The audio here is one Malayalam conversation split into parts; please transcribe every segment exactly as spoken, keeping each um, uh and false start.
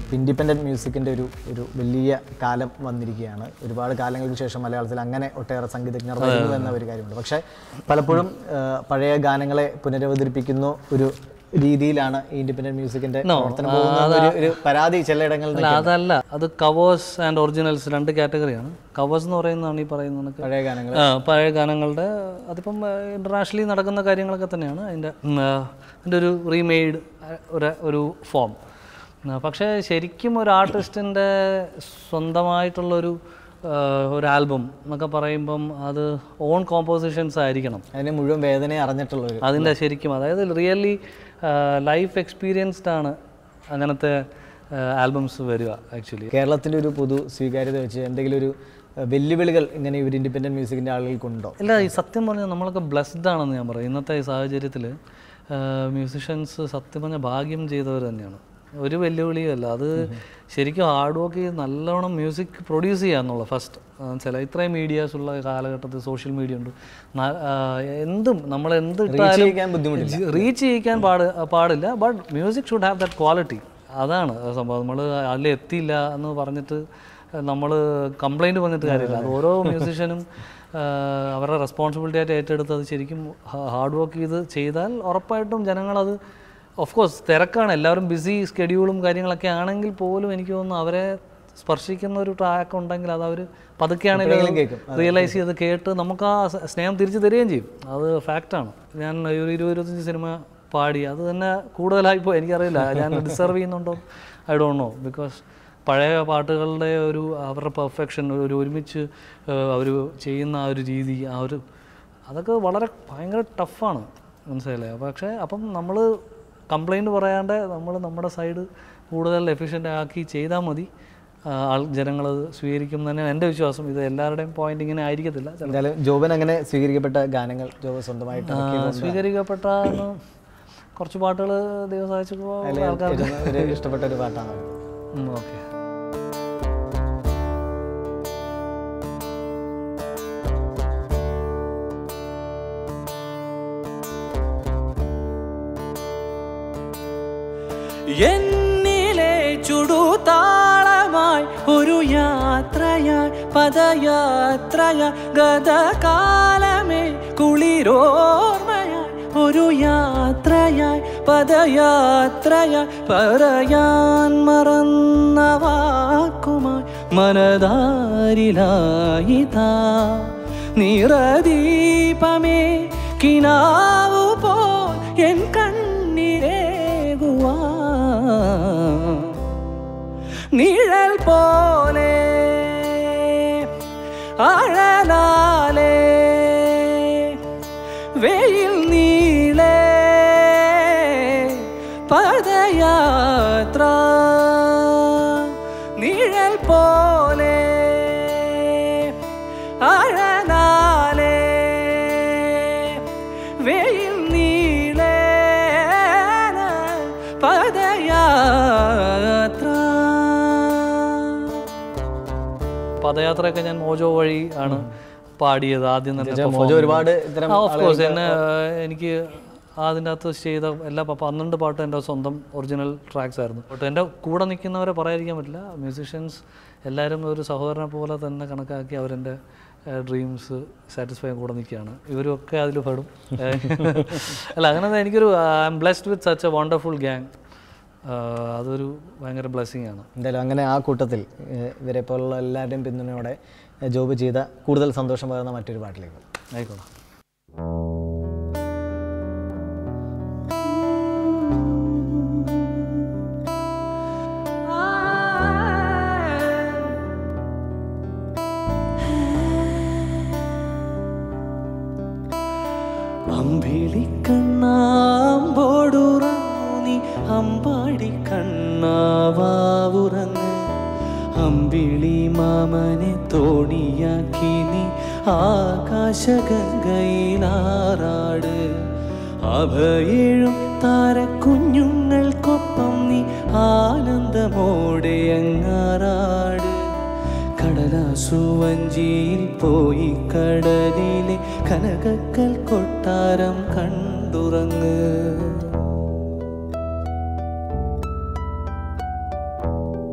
ഇൻഡിപെൻഡൻറ്റ് മ്യൂസിക്കിൻ്റെ ഒരു ഒരു വലിയ കാലം വന്നിരിക്കുകയാണ്. ഒരുപാട് കാലങ്ങൾക്ക് ശേഷം മലയാളത്തിൽ അങ്ങനെ ഒട്ടേറെ സംഗീതജ്ഞർ വരുന്നു എന്ന ഒരു കാര്യമുണ്ട്. പക്ഷേ പലപ്പോഴും പഴയ ഗാനങ്ങളെ പുനരവതരിപ്പിക്കുന്ന ഒരു രീതിയിലാണ് ഈ ഇൻഡിപെൻഡൻറ്റ് മ്യൂസിക്കിൻ്റെ പ്രവർത്തനം പോകുന്ന ഒരു പരാതി ചിലയിടങ്ങളിൽ. അതല്ല, അത് കവേഴ്സ് ആൻഡ് ഒറിജിനൽസ് രണ്ട് കാറ്റഗറിയാണ്. കവേഴ്സ് എന്ന് പറയുന്നതാണ് ഈ പറയുന്നത് പഴയ ഗാനങ്ങൾ പഴയ ഗാനങ്ങളുടെ അതിപ്പം ഇൻ്റർനാഷണലി നടക്കുന്ന കാര്യങ്ങളൊക്കെ തന്നെയാണ് അതിൻ്റെ അതിൻ്റെ ഒരു റീമെയ്ഡ് ഒരു ഒരു ഫോം. പക്ഷേ ശരിക്കും ഒരു ആർട്ടിസ്റ്റിൻ്റെ സ്വന്തമായിട്ടുള്ളൊരു ഒരു ആൽബം എന്നൊക്കെ പറയുമ്പം അത് ഓൺ കോമ്പോസിഷൻസ് ആയിരിക്കണം. അതിന് മുഴുവൻ വേദന അറിഞ്ഞിട്ടുള്ളൊരു അതിൻ്റെ ശരിക്കും അതായത് റിയലി ലൈഫ് എക്സ്പീരിയൻസ്ഡ് ആണ് അങ്ങനത്തെ ആൽബംസ് വരിക. ആക്ച്വലി കേരളത്തിൻ്റെ ഒരു പൊതു സ്വീകാര്യത വെച്ച് എന്തെങ്കിലും ഒരു വെല്ലുവിളികൾ ഇങ്ങനെ ഒരു ഇൻഡിപെൻഡൻറ്റ് മ്യൂസിക്കിൻ്റെ ആളുകൾക്കുണ്ടോ? ഇല്ല, ഈ സത്യം പറഞ്ഞാൽ നമ്മളൊക്കെ ബ്ലെസ്ഡ് ആണെന്ന് ഞാൻ പറയും. ഇന്നത്തെ ഈ സാഹചര്യത്തിൽ മ്യൂസിഷ്യൻസ് സത്യം പറഞ്ഞാൽ ഭാഗ്യം ചെയ്തവർ തന്നെയാണ്. ഒരു വെല്ലുവിളിയും അല്ല, അത് ശരിക്കും ഹാർഡ് വർക്ക് ചെയ്ത് നല്ലോണം മ്യൂസിക് പ്രൊഡ്യൂസ് ചെയ്യുക എന്നുള്ള ഫസ്റ്റ് ചില ഇത്രയും മീഡിയാസ് ഉള്ള കാലഘട്ടത്തിൽ സോഷ്യൽ മീഡിയ ഉണ്ട്. എന്തും നമ്മൾ എന്ത് റീച്ച് ചെയ്യിക്കാൻ പാട് പാടില്ല but music should have that quality. അതാണ് സംഭവം. നമ്മൾ അതിൽ എത്തിയില്ല എന്ന് പറഞ്ഞിട്ട് നമ്മൾ കംപ്ലൈൻറ്റ് പറഞ്ഞിട്ട് കാര്യമില്ല. അത് ഓരോ മ്യൂസിഷ്യനും അവരുടെ റെസ്പോൺസിബിലിറ്റി ആയിട്ട് ഏറ്റെടുത്ത് അത് ശരിക്കും ഹാർഡ് വർക്ക് ചെയ്ത് ചെയ്താൽ ഉറപ്പായിട്ടും ജനങ്ങളത് ഓഫ് കോഴ്സ് തിരക്കാണ്, എല്ലാവരും ബിസി സ്കെഡ്യൂളും കാര്യങ്ങളൊക്കെ ആണെങ്കിൽ പോലും എനിക്ക് തോന്നുന്നു അവരെ സ്പർശിക്കുന്ന ഒരു ട്രാക്ക് ഉണ്ടെങ്കിൽ അത് അവർ പതുക്കെയാണെങ്കിലും റിയലൈസ് ചെയ്ത് കേട്ട് നമുക്ക് ആ സ്നേഹം തിരിച്ചു തരികയും ചെയ്യും. അത് ഫാക്റ്റാണ്. ഞാൻ ഒരു ഇരുപത് ഇരുപത്തഞ്ച് സിനിമ പാടി, അത് തന്നെ കൂടുതലായിപ്പോൾ എനിക്കറിയില്ല ഞാൻ ഡിസർവ് ചെയ്യുന്നുണ്ടോ ഐ ഡോണ്ട് നോ. ബിക്കോസ് പഴയ പാട്ടുകളുടെ ഒരു അവരുടെ പെർഫെക്ഷൻ ഒരു ഒരുമിച്ച് അവർ ചെയ്യുന്ന ആ ഒരു രീതി ആ ഒരു അതൊക്കെ വളരെ ഭയങ്കര ടഫാണ്, മനസ്സിലായില്ലേ? പക്ഷേ അപ്പം നമ്മൾ കംപ്ലൈൻറ്റ് പറയാണ്ട് നമ്മൾ നമ്മുടെ സൈഡ് കൂടുതൽ എഫിഷ്യൻ്റ് ആക്കി ചെയ്താൽ മതി, ആൾ ജനങ്ങളത് സ്വീകരിക്കും തന്നെ എൻ്റെ വിശ്വാസം. ഇത് എല്ലാവരുടെയും പോയിന്റ് ഇങ്ങനെ ആയിരിക്കത്തില്ല. എന്തായാലും ജോബൻ അങ്ങനെ സ്വീകരിക്കപ്പെട്ട ഗാനങ്ങൾ ജോബ് സ്വന്തമായിട്ട് സ്വീകരിക്കപ്പെട്ട കുറച്ച് പാട്ടുകൾ ദൈവം സഹായിച്ചപ്പോൾ ആൾക്കാർക്ക് ഇഷ്ടപ്പെട്ട ഒരു പാട്ടാണ്. ഓക്കെ. എന്നിലെ ചുടുതാളമായി ഒരു യാത്രയായി പദയാത്രയായി ഗതകാലമേ കുളിരോർമ്മയായി ഒരു യാത്രയായി പദയാത്രയായി പറയാൻ മറന്ന വാക്കുമായി മനതാരിലായിതാ നിറദീപമേ കിനാവു പോ എൻ കണ്ണിരേകുവാ നിഴൽ പോലെ അഴലാലേ വെയിൽ നീളേ പദയാത്ര നിഴൽ പോലെ അഴലാലേ വെയിൽ നീളേ പദയാത്ര. പദയാത്രയൊക്കെ ഞാൻ മോജോ വഴി ആണ് പാടിയത് ആദ്യം തന്നെ. ഒരുപാട് ഓഫ് കോഴ്സ് എന്നെ എനിക്ക് അതിൻ്റെ അകത്ത് ചെയ്ത എല്ലാ പന്ത്രണ്ട് പാട്ടും എൻ്റെ സ്വന്തം ഒറിജിനൽ ട്രാക്സ് ആയിരുന്നു. ബട്ട് എൻ്റെ കൂടെ നിൽക്കുന്നവരെ പറയാതിരിക്കാൻ പറ്റില്ല. മ്യൂസിഷ്യൻസ് എല്ലാവരും ഒരു സഹോദരനെ പോലെ തന്നെ കണക്കാക്കി അവരെൻ്റെ ഡ്രീംസ് സാറ്റിസ്ഫൈ കൂടെ നിൽക്കുകയാണ്. ഇവരൊക്കെ അതിൽ പെടും. അല്ല അങ്ങനെ എനിക്കൊരു I am blessed with such a wonderful gang. അതൊരു ഭയങ്കര ബ്ലെസ്സിങ് ആണ്. എന്തായാലും അങ്ങനെ ആ കൂട്ടത്തിൽ ഇവരെ പോലുള്ള എല്ലാവരുടെയും പിന്തുണയോടെ ജോബ് ചെയ്ത കൂടുതൽ സന്തോഷം പകർന്ന മറ്റൊരു പാട്ടിലേക്ക് ആയിക്കോട്ടെ. അമ്പിളിക്കണ്ണാമ്പോടുറങ്ങി അമ്പാടി കണ്ണാവാവുറങ്ങ് അമ്പിളി മാമനെ തോണിയാക്കി നീ ആകാശഗംഗയിലാറാട് അഭയേഴും താരക്കുഞ്ഞുങ്ങൾക്കൊപ്പം നീ ആനന്ദമോടെ അങ്ങാറാട് കടലാസുവഞ്ചിയിൽ പോയി കടലിലെ കനകക്കൽ കൊട്ടാരം കണ്ടുറങ്ങ്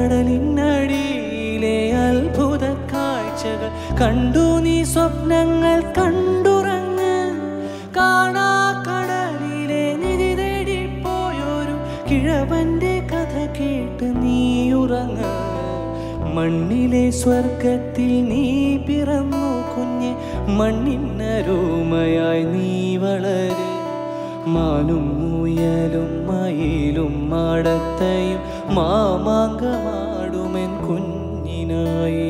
കടലിനടിയിലെ അത്ഭുത കാഴ്ചകൾ കണ്ടു നീ സ്വപ്നങ്ങൾ കണ്ടുറങ്ങ് കാണാ കടലിലെ നിധി തേടിപ്പോയൊരു കിഴവന്റെ കഥ കേട്ട് നീ ഉറങ്ങ് മണ്ണിലെ സ്വർഗത്തിൽ നീ പിറന്നു കുഞ്ഞെ മണ്ണിനരുമയായി നീ വളര് മാനും മുയലും മയിലും മാടത്തയും മാമാങ്കമാടുമെൻ കുഞ്ഞിനായി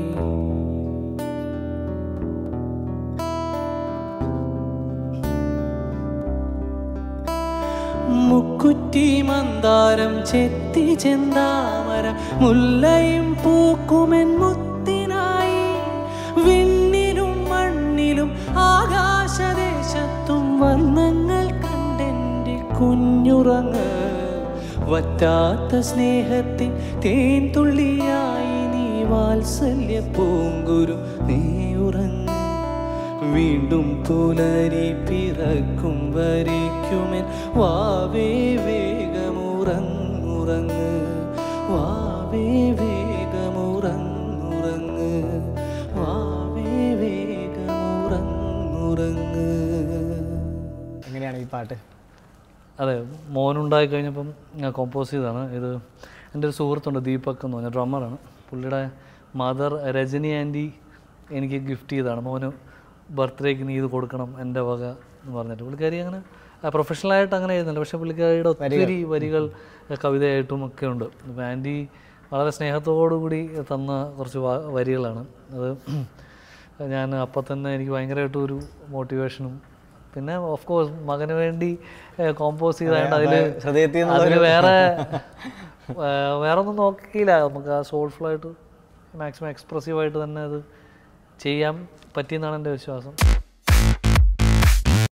മുക്കുറ്റി മന്ദാരം ചെത്തി ചെന്താമരം മുല്ലയും പൂക്കുമെൻ മുത്തിനായി വിണ്ണിലും മണ്ണിലും ആകാശദേശത്തും വർണ്ണങ്ങൾ കണ്ടെൻ്റെ കുഞ്ഞുറങ്ങ് വറ്റാത്ത സ്നേഹത്തിൻ തേൻ തുള്ളിയായി നീ വാത്സല്യ പൂങ്കുരു നീ ഉറങ്ങ് വീണ്ടും പുലരി പിറക്കും വരിക്കുമെൻ വാവേ വേഗമുറങ്ങുറങ്ങ് വാവേ വേഗമുറങ്ങുറങ്ങ് വാവേ വേഗമുറങ്ങുറങ്ങ്. എങ്ങനെയാണ് ഈ പാട്ട്? അതെ, മോനുണ്ടായി കഴിഞ്ഞപ്പം ഞാൻ കോമ്പോസ് ചെയ്തതാണ് ഇത്. എൻ്റെ ഒരു സുഹൃത്തുണ്ട് ദീപക് എന്ന് പറഞ്ഞ ഡ്രമ്മറാണ്. പുള്ളിയുടെ മദർ രജനി ആൻറ്റി എനിക്ക് ഗിഫ്റ്റ് ചെയ്തതാണ്. മോന് ബർത്ത്ഡേക്ക് നീ ഇത് കൊടുക്കണം എൻ്റെ വക എന്ന് പറഞ്ഞിട്ട്. പുള്ളിക്കാരി അങ്ങനെ പ്രൊഫഷണലായിട്ട് അങ്ങനെ എഴുതുന്നില്ല, പക്ഷേ പുള്ളിക്കാരിയുടെ ഒത്തിരി വരികൾ കവിതയായിട്ടും ഒക്കെ ഉണ്ട്. അപ്പോൾ ആൻറ്റി വളരെ സ്നേഹത്തോടു കൂടി തന്ന കുറച്ച് വരികളാണ് അത്. ഞാൻ അപ്പം തന്നെ എനിക്ക് ഭയങ്കരമായിട്ട് ഒരു മോട്ടിവേഷനും പിന്നെ ഓഫ് കോഴ്സ് മകന് വേണ്ടി കോമ്പോസ് ചെയ്തായിട്ട് അതിൽ അതിൽ വേറെ വേറെ ഒന്നും നോക്കിയില്ല. നമുക്ക് ആ സോൾഫുള്ളായിട്ട് മാക്സിമം എക്സ്പ്രസീവായിട്ട് തന്നെ അത് ചെയ്യാൻ പറ്റിയെന്നാണ് എൻ്റെ വിശ്വാസം.